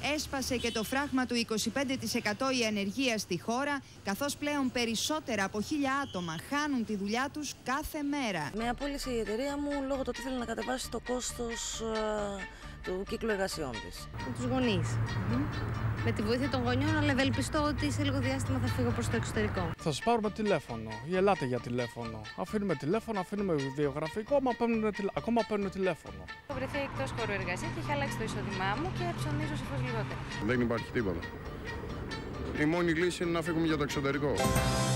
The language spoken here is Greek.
Έσπασε και το φράγμα του 25% η ανεργία στη χώρα, καθώς πλέον περισσότερα από 1.000 άτομα χάνουν τη δουλειά τους κάθε μέρα. Με απόλυσε η εταιρεία μου λόγω του ότι ήθελε να κατεβάσει το κόστος του κύκλου εργασιών της. Με τους γονείς. Με τη βοήθεια των γονιών, αλλά ευελπιστώ ότι σε λίγο διάστημα θα φύγω προς το εξωτερικό. Θα σας πάρουμε τηλέφωνο ή ελάτε για τηλέφωνο. Αφήνουμε τηλέφωνο, αφήνουμε βιογραφικό, ακόμα παίρνουν τηλέφωνο. Έχω βρεθεί εκτός χώρου εργασίας και έχει αλλάξει το εισόδημά μου και ψωνίζω σαφώς λιγότερο. Δεν υπάρχει τίποτα. Η μόνη λύση είναι να φύγουμε για το εξωτερικό.